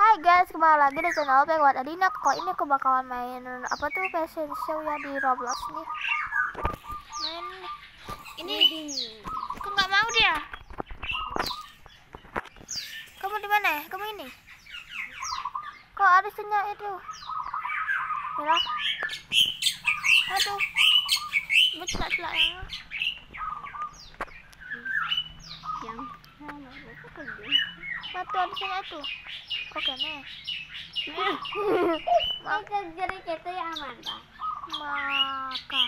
Hai guys, kembali lagi di channel Penguat Adina. Kali ini aku bakalan main apa tuh fashion show ya di Roblox nih. Main ini. Aku nggak mau dia. Kamu di mana ya? Kamu ini. Kok harusnya itu? Ya. Aduh. Betul-betul ya. Yang Matu harusnya itu. Oke nih. Maka jadi kita yang aman tak? Maka.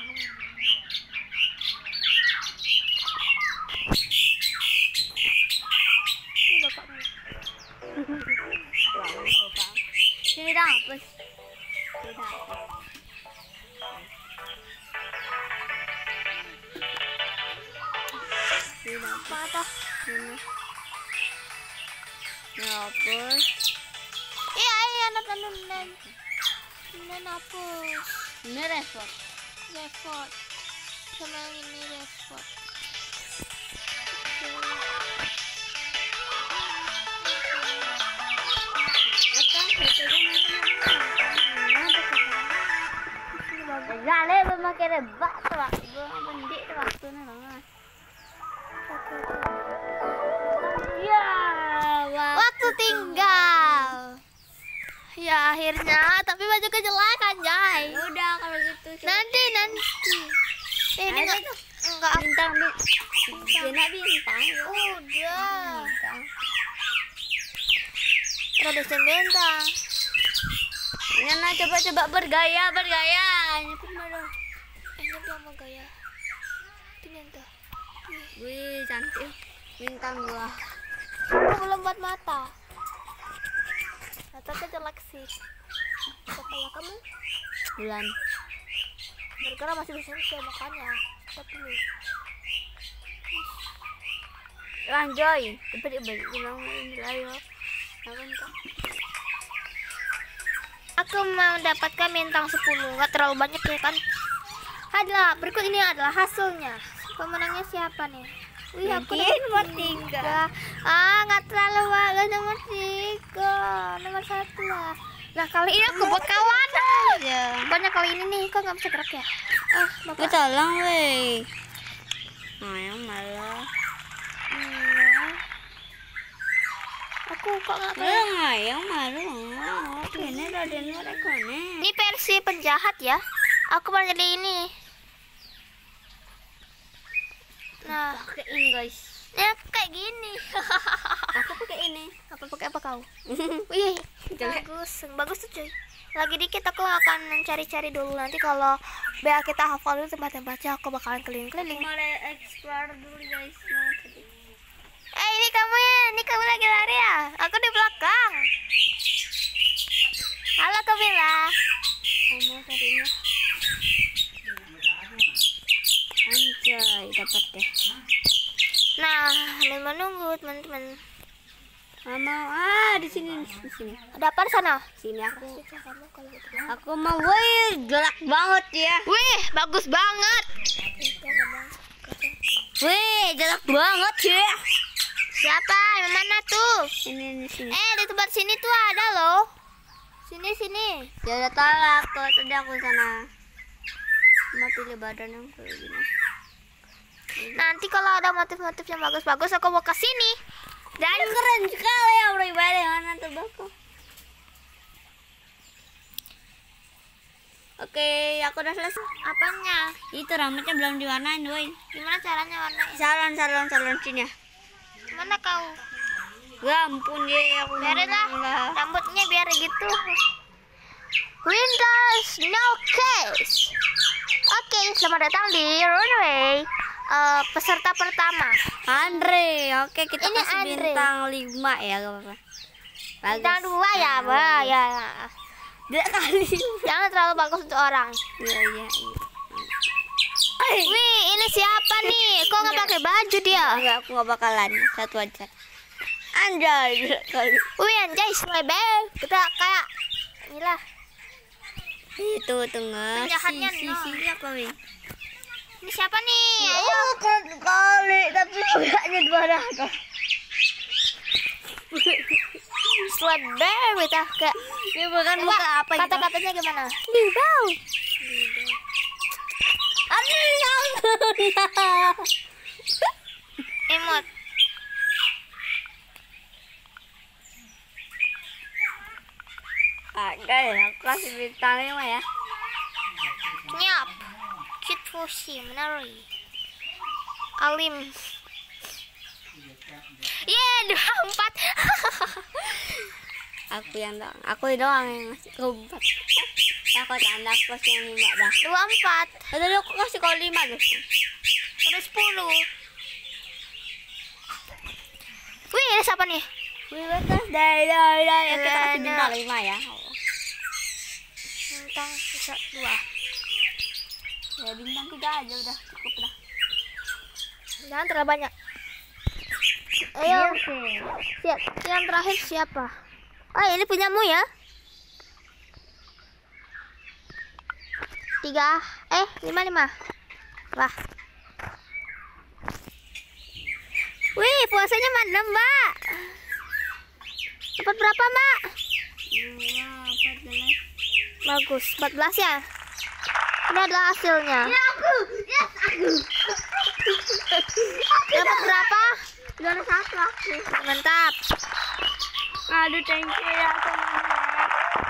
Ini bapakmu. Sini dah hapus. Sini dah hapus. Sini apa dah? Sini. Hapus. Iya, anak hapus. Ini repot. Repot. Sama yang ini repot. Gale memakai rebak tuh, bendik tuh waktu nang. Ya, Waktu tinggal. Ya akhirnya, tapi baju kejelek anjay. udah kalau gitu. Nanti. Ini enggak Bintang bintang. Bintang. udah. Bintang. Produksi bintang. Nana coba bergaya. Ini pun baru. Nyentuh sama gaya. Itu nyentuh. Wih, cantik. Bintang gua. Aku belum buat mata. Mata kejelek sih. Kepala kamu Bulan. gara-gara masih bisa makanya. Tapi Lanjoy. Tapi dia balik bilang ini lah yo. aku mendapatkan bintang 10. Nggak terlalu banyak ya kan. Berikut ini adalah hasilnya. Pemenangnya siapa nih? Wih, aku nomor 3. Nggak terlalu bagus nomor 3. Nomor 1 lah. Nah, kali ini aku bakalan banyak kali ini nih. Kok nggak bisa gerak ya? Gue tolong weh. Yang malah. Aku kok nggak Yang malah. Ini Raden mereka nih. Ini versi penjahat ya. Aku mau jadi ini. Nah, Pakai ini guys. ya kayak gini. Aku pakai ini. Pakai apa kau? Wih, bagus tuh cuy. Lagi dikit aku akan mencari-cari dulu, nanti kalau biar kita hafal dulu tempat-tempatnya, aku bakalan keliling-keliling. Mau explore dulu guys. Ini kamu ya, ini kamu lagi lari ya? Aku di belakang. Halo Kamila. Kamu tadinya. Anjay, dapat deh. Nah, sambil menunggu teman-teman. Mama, di sini. Ada apa di sana? Sini aku mau, wih, gelap banget ya. Wih, bagus banget. Wih, gelap banget ya. Siapa? Yang mana tuh? Ini sini. Di tempat sini tuh ada loh. Sini. Ya udah tolak kalau tadi aku sana. Mau pilih badan yang kayak gini. Nanti kalau ada motif-motif yang bagus-bagus aku mau ke sini. Dan Keren sekali ya udah ibadah mana tuh baku. Oke, aku udah selesai. apanya? Itu rambutnya belum diwarnain, woi. Gimana caranya warnain? Salon sini ya. Mana kau? Gampun ya aku. Biarin lah. Rambutnya biar gitu. Windows no case. Oke, selamat datang di runway. Peserta pertama. Andre, oke kita Ini kasih Andre. bintang 5 ya, gak apa-apa. Bintang 2 ya, Ba. Ya. Dua kali. Jangan terlalu bagus untuk orang. Iya. Wih, ini siapa nih? Kok nggak pakai baju dia? Enggak, aku nggak bakalan. Satu aja. Anjay, kali. Wih, anjay, selebel. Kita kayak inilah. Itu tengah. Penjahatnya, no. Apa wih? Ini siapa nih? Ayo. Oh, kali, tapi enggaknya 200. strawberry tah kayak Ini bukan muka apa gitu. kata-katanya gimana? Libau. Emot. Agak ya, aku kasih bintang 5 ya. Nyap. Cute fushi menari. Alim. Yeah, 24. Aku doang yang ngasih ke 4. Aku tanda aku kasih yang 5 dah. 24. Tadi aku kasih kau 5 guys. Terus 10. Wih, ada siapa nih? Wih, bekas dah. Ya kita kasih bintang 5 ya. Bintang bisa 2. Ya bintang 3 aja udah cukup dah. Jangan terlalu banyak. Ayo, sih. siap. Yang terakhir siapa? Oh, ini punyamu ya? 5. Wah. Wih, puasanya mana, Mbak? Dapat berapa, Mbak? 14. Bagus, 14 ya? Ini adalah hasilnya. Ya aku. Dapat berapa? Udah 1 aku. Mantap. Aduh, thank you ya teman-teman.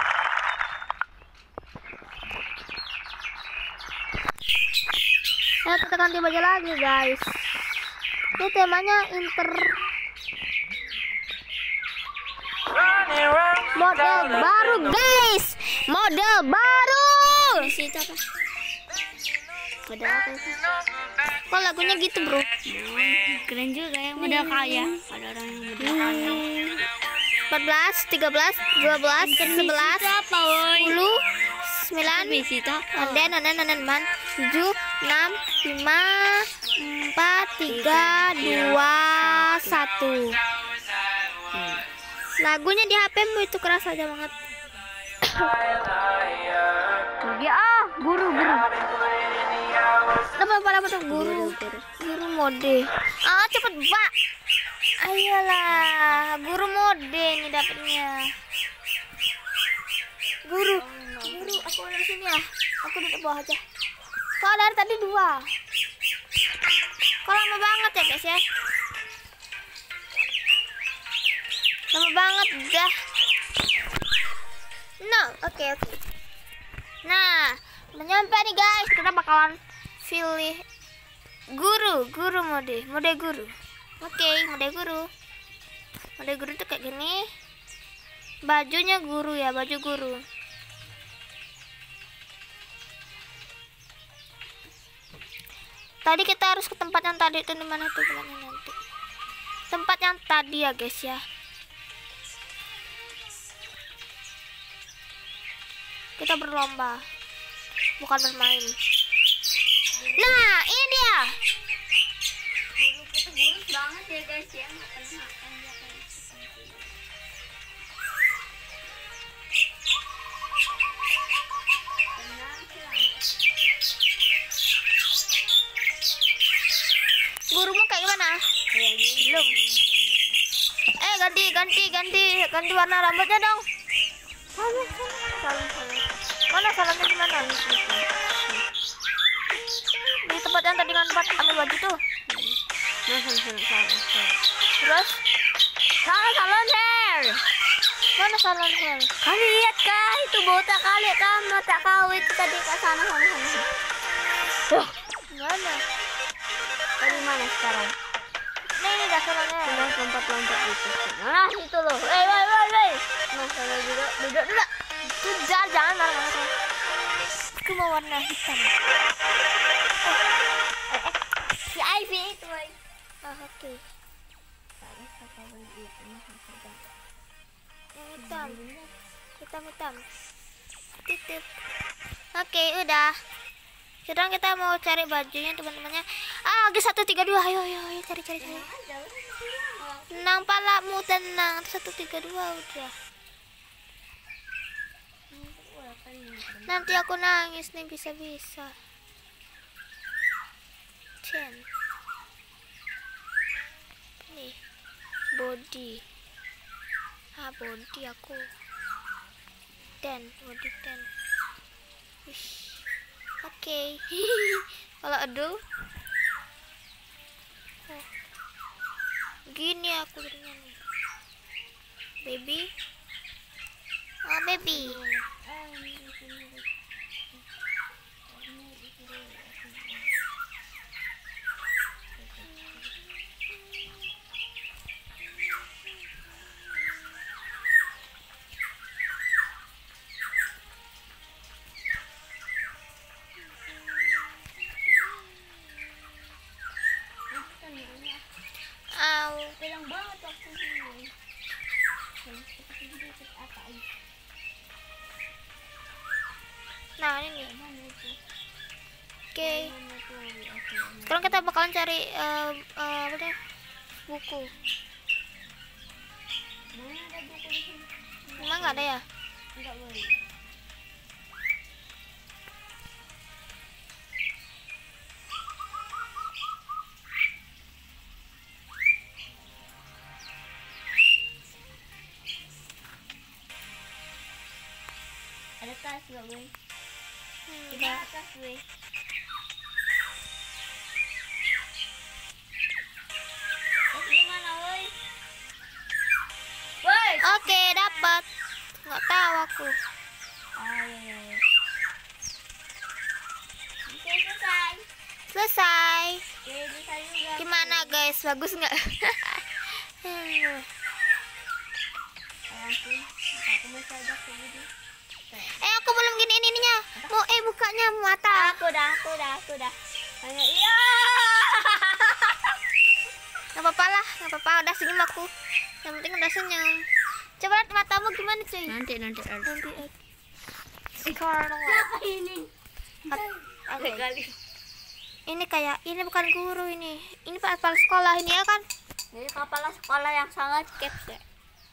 Ya, kita ganti baju lagi, guys. Ini temanya model baru, guys. Model baru. Di situ apa? Ada apa sih? Kok lagunya gitu, bro? Keren juga ya, model kaya. Ada orang yang model kaya. 14, 13, 12, 11, apa, woi? 10, 9, Bisita. dan 7, 6, 5, 4, 3, 2, 1. Lagunya di HP-mu itu keras aja banget. Ya, guru. Apa tuh guru mode. Cepet, Mbak. Ayolah, guru mode ini dapatnya. Guru, aku dari sini ya. Aku duduk bawah aja. Kok dari tadi 2. Kok lama banget ya, guys ya? Lama banget dah. No, oke. Nah, menyampe nih guys, kita bakalan pilih guru mode guru. Oke, mode guru. Mode guru tuh kayak gini. Bajunya guru ya, baju guru. Tadi kita harus ke tempat yang tadi itu, di mana tuh bilangnya nanti. Tempat yang tadi ya, guys ya. Kita berlomba, bukan bermain. Nah, ini dia. Guru kita gurus banget ya guys ya. Makan ya guys. Gurumu kayak gimana? Kayak gini. Belum. Ganti warna rambutnya dong. Salam. Mana salamnya di mana? Di tempat yang tadi kan ambil baju tuh. Terus salon hair. Mana salon hair? Kali lihat kah itu botak kali kah mata kau itu tadi ke sana. Mana? Dari mana sekarang? Nah, ini dah salon hair. Lompat itu. Nah, itu loh. Woi. Nah, sana juga duduk. Sudah, jangan marah-marah. Aku mau warna hitam. Si Ivy itu, woi. Oke. Yang hitam. Titip. Oke, udah. Sekarang kita mau cari bajunya teman-temannya. Lagi 132. Ayo, cari. Tenang, palamu tenang. 132 udah. Nanti aku nangis nih, bisa-bisa. Nih, body. Body aku 10, body 10. Wish. Oke. Kalau aduh. Oh. Gini aku jadinya nih. Baby. Oh, baby. Bilang banget waktu ini. Nah, ini nih. Oke. Sekarang kita bakalan cari apa deh? Buku. Mana ada buku di sini? Emang nggak ada ya? Enggak boleh. Ada tas gak, Boy? Ini Enggak. tas, Boy. Tas gimana, Boy? Boy! Oke, dapat. Nggak tahu aku. Iya. Oke, selesai. Selesai. Oke, selesai juga. Gimana guys? Bagus nggak? Ampun, aku masih ada segini. Aku belum giniin ininya. Mau bukanya mata. Aku dah. Hanya iya. Nggak apa-apa lah, nggak apa-apa. Udah senyum aku. Yang penting udah senyum. Coba lihat matamu gimana cuy? Nanti. Sekarang. Siapa ini? Oke. Kali. Ini kayak ini bukan guru ini. Ini kepala sekolah ini ya kan? Jadi kepala sekolah yang sangat caps ya.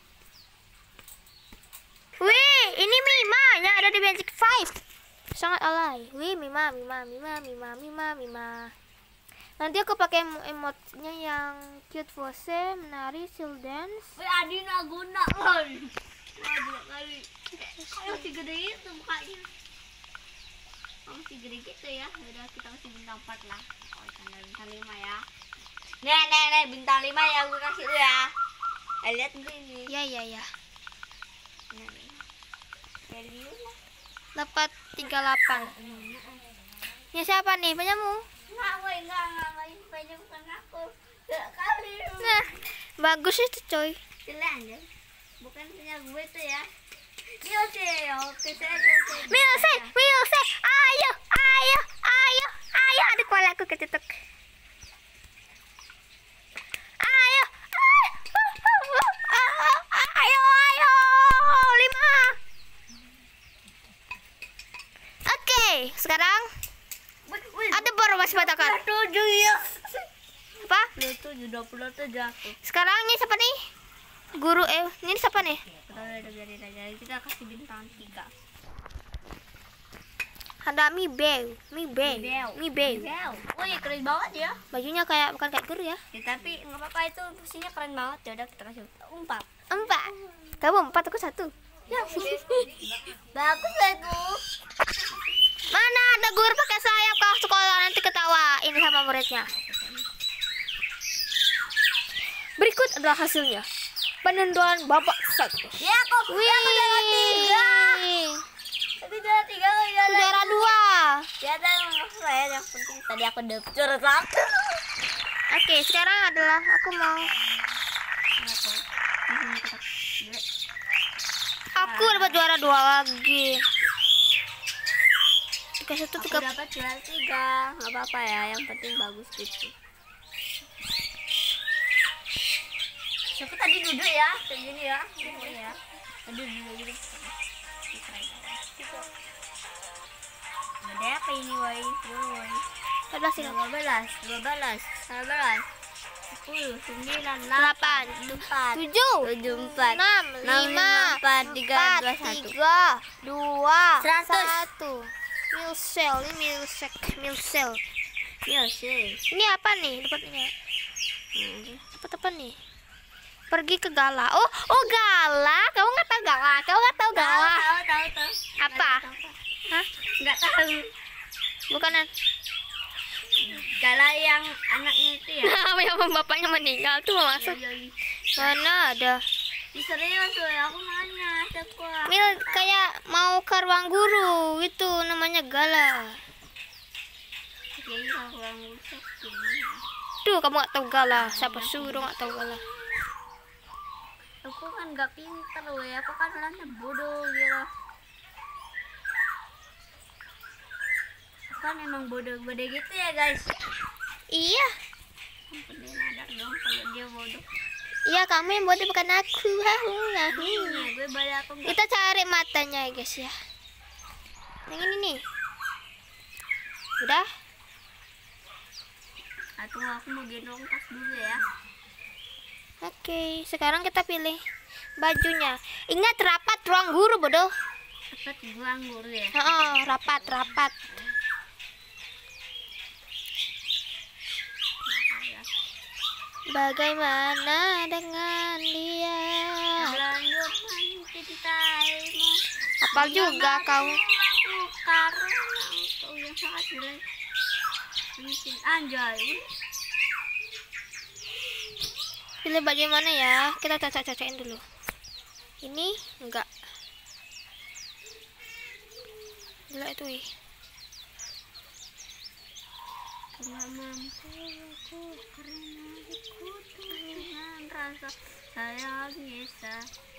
Wih, ini Mima yang ada di Magic 5. Sangat alay. Wih, Mima. Nanti aku pakai emotnya yang cute pose, menari, shield dance. Wih, Adi guna kali. Aduh kali. Kamu masih gede itu mukanya. Kamu masih gede gitu ya. Udah kita kasih bintang 4 lah. Oh, bintang 5 ya. Nih, bintang 5 ya gue kasih lu ya. Lihat ini. Ya. Value lah. Dapat 38. Ini siapa nih? Punyamu? Enggak, banyak bukan aku. Kali. Nah, bagus itu coy. Jelek aja. Bukan punya gue tuh ya. Oke, saya. Milse. Ayo. Aduh, kepala aku kecetuk. Ayo. 5. Oke, sekarang ada baru masih batakan. 7 ya. Apa? 27 aku. Sekarang ini siapa nih? Guru ini siapa nih? Udah biarin aja. Kita kasih bintang 3. Ada Mibel. Wih, keren banget ya. Bajunya bukan kayak guru ya. Tapi nggak apa-apa, itu fungsinya keren banget. Ya udah kita kasih 4. 4. Kamu 4, aku 1. Ya, bagus lah itu. Mana ada guru pakai sayap ke sekolah, nanti ketawa ini sama muridnya. Berikut adalah hasilnya. Penentuan babak 1. Ya, kok juara 3. Tapi juara 3 Juara 2. Ya, yang penting tadi aku dapat juara 1. Oke, sekarang adalah aku mau aku dapat juara 2 lagi. 31 Aku 3. dapat juara 3. Nggak apa-apa ya, yang penting bagus gitu. Siapa tadi duduk ya? Kayak gini ya. Tadi duduk gitu. Ada apa ini, woi? 14 12, 10, 9, 8, 7 7, 4, 6 5 4, 3, 2, 1. 2 100. 1 Milsel. Ya sih. Ini apa nih? Dapat ini. Dapat apa nih? Pergi ke Gala. Oh Gala. Kamu nggak tahu Gala? Kamu nggak tahu Gala? Tahu. Apa? Hah? Nggak tahu. Bukanan. Gala yang anaknya itu ya. Yang bapaknya meninggal tuh maksud. Yoi. Mana ada? Serius woy, aku nanya siapa? Mil kayak mau ke ruang guru itu namanya Gala. Jadi kalau orang rusak Tuh kamu nggak tahu Gala. Siapa suruh nggak tahu Gala? aku kan nggak pintar woy, aku kan orangnya bodoh gitu. Aku kan emang bodoh-bodoh gitu ya guys. Iya. Ampun dia nadar dong kalau dia bodoh. Iya kamu yang bodoh bukan aku. Iya, gue balik aku nggak. Kita cari matanya ya guys ya. Yang ini nih. Udah? Atau aku mau gendong tas dulu ya. Oke, sekarang kita pilih bajunya. Ingat rapat ruang guru bodoh. Cepat buang guru ya. Oh, rapat. Bagaimana dengan dia? Lanjut mencintaimu. Apal juga kau. Aku karena kau yang sangat jelek. Mungkin anjay. Pilih bagaimana ya? Kita cocok-cocokin dulu. Ini enggak. Gila itu ih. Nggak mampu aku karena aku dengan rasa sayang biasa.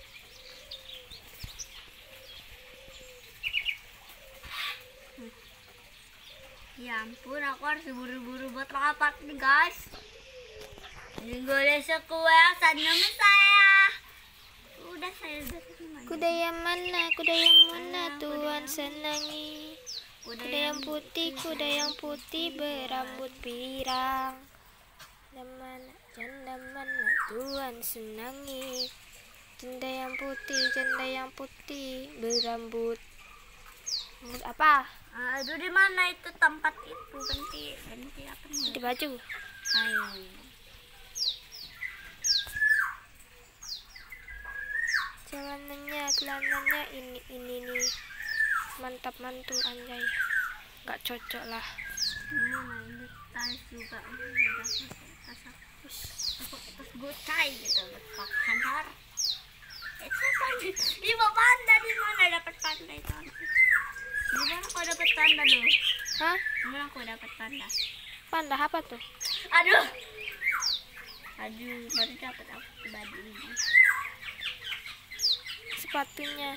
Ya ampun, aku harus buru-buru buat rapat nih guys. Minggu besok kue sana saya. Udah saya udah terima. Kuda yang mana Tuhan senangi? Kuda yang putih berambut pirang. Janda mana Tuhan senangi? Janda yang putih berambut apa? Aduh, di mana itu tempat itu? Ganti apa nih? Di baju. Ayo. Celananya ini nih. Mantap mantul anjay. Nggak cocok lah. Mana ini tas juga tas gocai gitu lepas kantor. Itu tadi di panda di mana dapat panda itu? Di mana kau dapat panda lo? Hah? Di mana kau dapat panda? Panda apa tuh? Aduh, baru dapat aku baju ini. Sepatunya.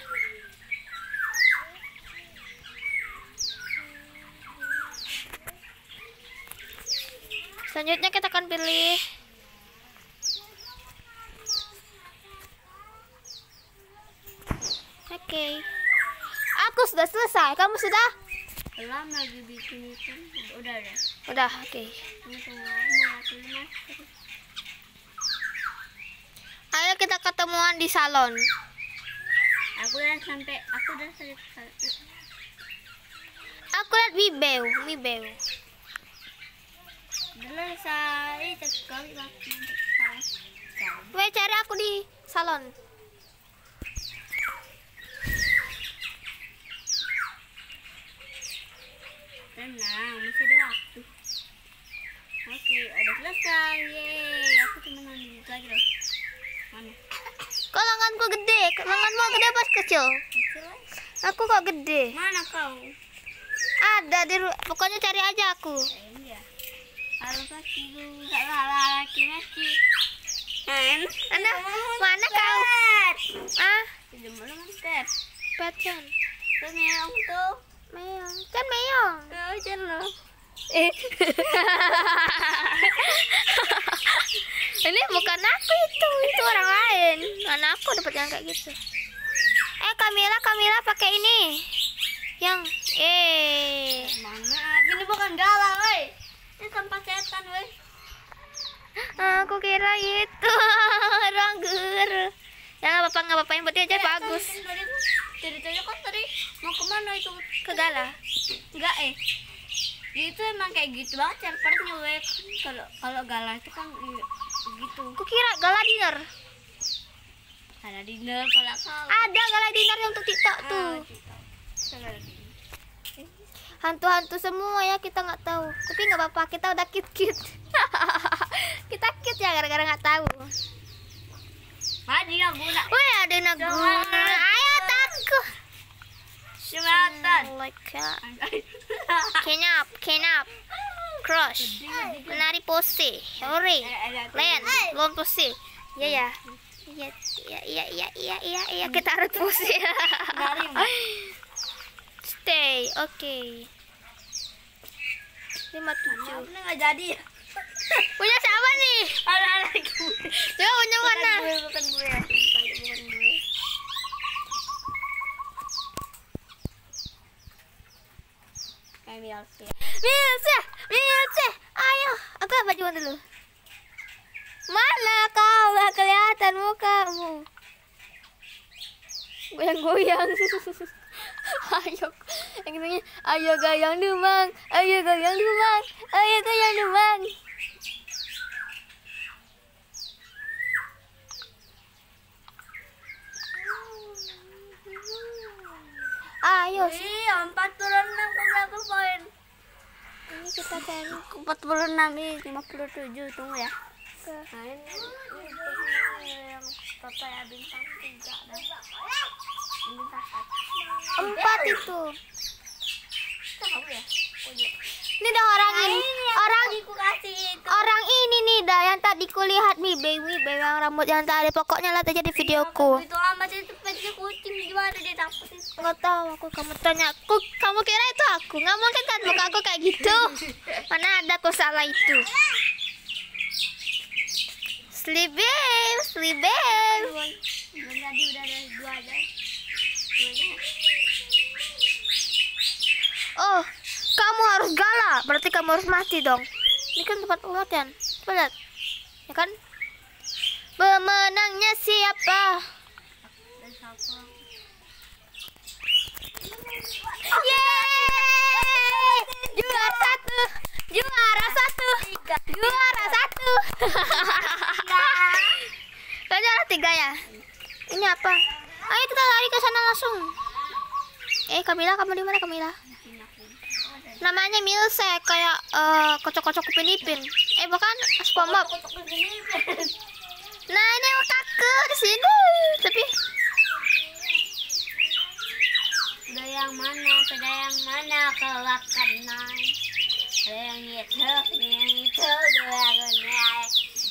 Selanjutnya kita akan pilih oke. Aku sudah selesai. Kamu sudah? Belum lagi bikin itu. Udah. Udah, oke. Tunggu, mau tulis. Ayo kita ketemuan di salon. Aku udah selesai. Aku lihat Mibeu. Selesai. Sekali waktu. Weh, cari aku di salon. Tenang, masih ada waktu. Oke, udah selesai. Yeay, aku cuma nunggu lagi loh. Mana? Kok lenganku gede? Lenganmu gede apa kecil? Kecil lah. Aku kok gede? Mana kau? Ada pokoknya cari aja aku. Iya. Kalau kaki enggak laki-laki. Anak, mana kau? Ah, Tidak boleh mentet. pacan. Meong tuh. Meong. Kan meong. Oh, jelas. Ini bukan aku itu orang lain. Mana aku dapat yang kayak gitu. Kamila pakai ini. Yang Mana? Ini bukan galau, woi. Ini tempat setan, woi. aku kira itu orang guru. Ya nggak apa-apa yang penting aja bagus. Ceritanya kan tadi mau kemana itu? Ke Gala. Enggak itu emang kayak gitu banget servernya, weh. Kalau Gala itu kan gitu. Aku kira Gala dinner. Ada dinner kalau kau. Ada gala dinner yang untuk TikTok tuh. Hantu-hantu semua ya, kita nggak tahu. Tapi nggak apa-apa, kita udah cute. Kita cute ya gara-gara nggak tahu. Maju yang guna. Wih, ada naguna. Ayo takut. Sematan. Kenap. Crush. Menari pose. Hore. Len, lon pose. Iya. Iya, kita harus pose. Stay, oke. 57. Nggak jadi. Punya siapa nih? Ada lagi. Coba punya mana? Bukan gue. Bukan gue. Kayak Milce. Ayo, aku baju dulu. Mana kau? Gak kelihatan mukamu. Goyang-goyang. Ayo, yang ini ayo goyang dumang. Ayo, 46 berapa poin? ini kita cari 46 ini 57 tunggu ya. Nah ini yang foto ya bintang 3 dan bintang 4 itu. Tahu ya? Ini dah orang ini. Aku kasih itu. Orang ini nih dah yang tadi kulihat Mibe yang rambut yang tadi, pokoknya lihat aja di videoku. Itu amat itu petnya kucing gimana dia dapet itu? Nggak tahu aku, kamu tanya aku, kamu kira itu aku? Nggak mungkin kan muka aku kayak gitu. Mana ada aku salah itu. Sleep babe. Belum tadi udah ada 2 aja. Oh, kamu harus galak, berarti kamu harus mati dong. Ini kan tempat pelatihan, coba lihat, ya kan? Pemenangnya siapa? Yeay! Juara satu. Kan juara 3 ya? Ini apa? Ayo kita lari ke sana langsung. Kamila, kamu di mana Kamila? Namanya Milce, kayak kocok-kocok Upin Ipin. Bukan SpongeBob. Nah, ini kakek di sini. Tapi Ada yang mana kelak kanan. Ada yang itu dua.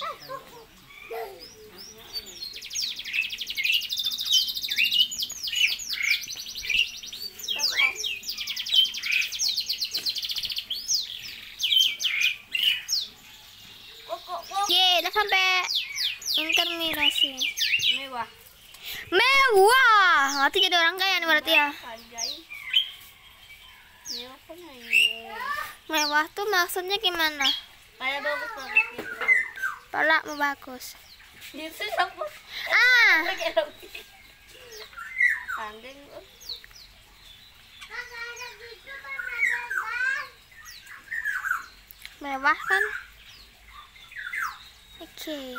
udah sampai intermirasi. Mewah. Nanti jadi orang kaya nih berarti ya. Mewah kan ini. Mewah tuh maksudnya gimana? Kayak bagus gitu. Pala mau bagus. Itu apa? Kandeng. Mewah kan? Oke.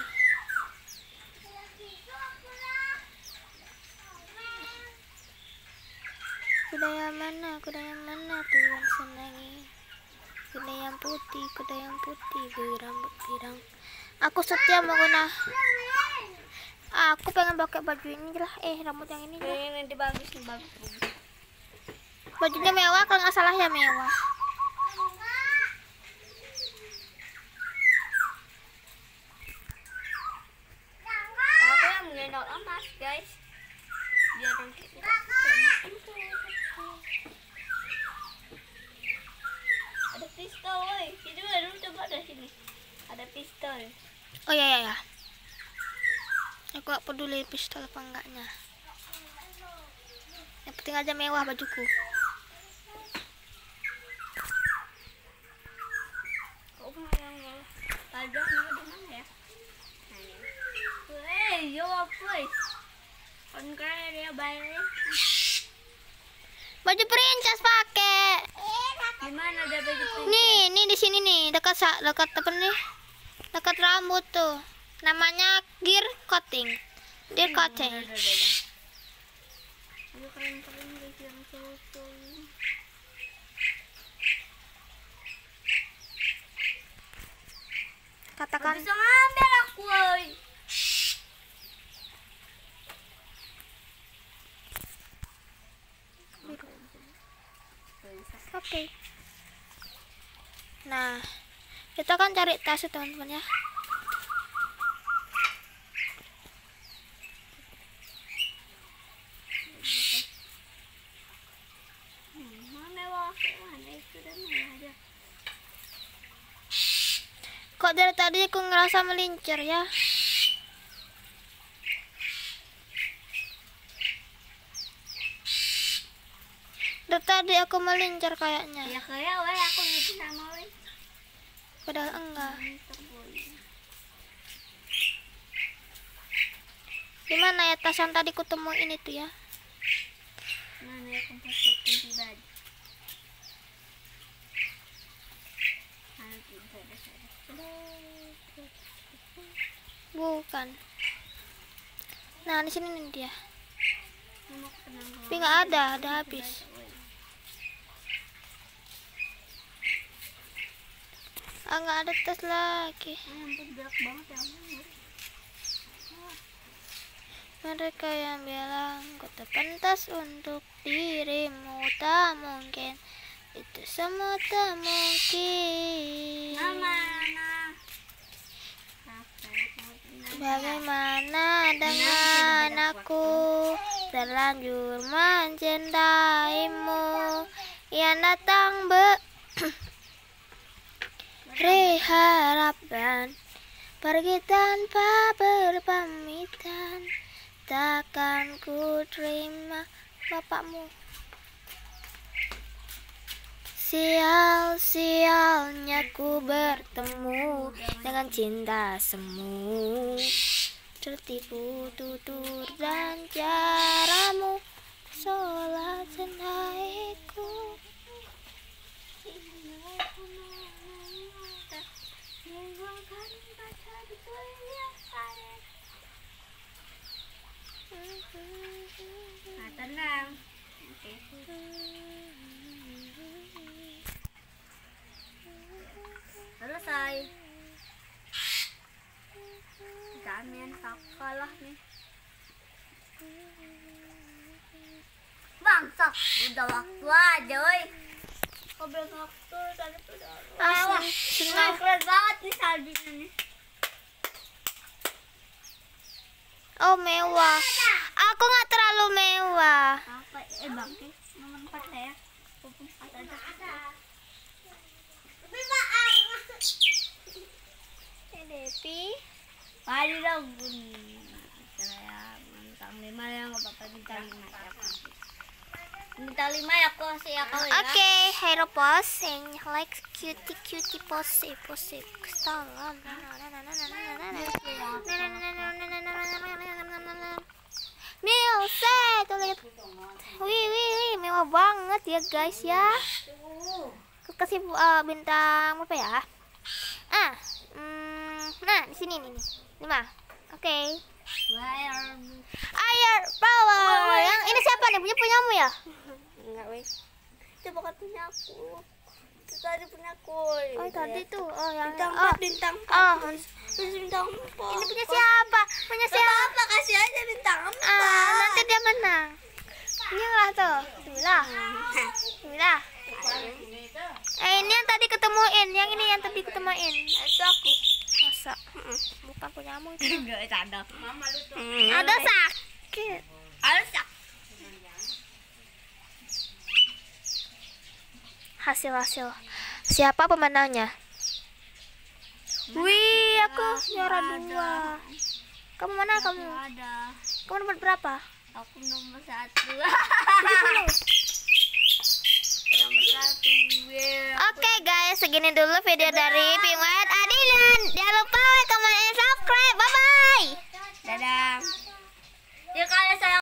Kuda yang mana tuh yang senangi? Kuda yang putih berambut pirang. Aku setia menggunakan. Aku pengen pakai baju ini lah. Rambut yang ini lah. Ini bagus. Bajunya mewah, kalau nggak salah ya mewah. Aku yang menggendong emas, guys. Biar nanti ada pistol, woi. Itu baru coba dari sini. Ada pistol. Oh ya. Aku gak peduli pistol apa enggaknya. Yang penting aja mewah bajuku. Kok yang padang di mana ya? Yo please. On dia bayar. Baju princess pakai. Gimana ada baju princess? Nih di sini nih, dekat apa nih? Dekat rambut tuh. Namanya gear coating. Dia kacang. Aduh, keren-keren guys yang cowok. Katakan. Bisa ngambil aku, woy. Oke. Nah, kita akan cari tas teman-teman ya. Mewah, mana itu dan mewah aja. Kok dari tadi aku ngerasa melincir ya? Dari tadi aku melincir kayaknya. Ya kayak weh aku gitu sama weh. Padahal enggak. Dimana ya tas yang tadi kutemuin itu ya? Mana ya kompas pribadi. Bukan. Nah, di sini nih dia. Tapi nggak ada habis. Ah, nggak ada tas lagi. Ampun berat banget ya ampun. Mereka yang bilang kau tak pantas untuk dirimu, tak mungkin. Itu semua tak mungkin. Bagaimana dengan aku terlanjur mencintaimu yang datang harapan pergi tanpa berpamitan, takkan ku terima bapakmu. Sial-sialnya ku bertemu dengan cinta semu, tertipu tutur dan caramu, sholat senaiku. Nah, tenang. Oke. Selesai. Jamin tak kalah nih. Bangsa, udah waktu aja, woi. Kau belum waktu tadi tuh udah. Wah, keren banget nih saljunya nih. Oh, mewah. Aku nggak terlalu mewah. Apa? Bangke, nomor 4 saya. Pupuk 4 aja. Devi. Padi dong. Saya mentang 5 ya, nggak apa-apa minta 5 ya. Minta 5 ya aku kasih ya kau ya. Oke, hero pose yang like cutie pose. Salam. Milse, tuh lihat. Wih, mewah banget ya guys ya. Aku kasih bintang apa ya? Nah, di sini nih. 5. Oke. Air power. Yang ini siapa nih? Punyamu ya? Enggak, weh. Itu bukan punya aku. Itu tadi punya aku. Oh, tadi tuh. Oh, yang bintang 4. Oh, Bintang 4. ini punya siapa? Punya siapa? Apa kasih aja bintang 4. Nanti dia menang. Ini lah tuh. Bismillah. Ini yang tadi ketemuin. Yang ini yang tadi ketemuin. Itu aku. Masa? Bukan punyamu itu. Enggak ada. Mama lu tuh. Ada sakit. Ada Hasil. Siapa pemenangnya? Wih, aku juara 2. Kamu mana kamu? Ada. Kamu nomor berapa? Aku nomor 1. Nomor 1. Oke guys, segini dulu video dari Pingwet Adilan. Jangan lupa like, comment, and subscribe. Bye bye. Dadah. Ya kalau saya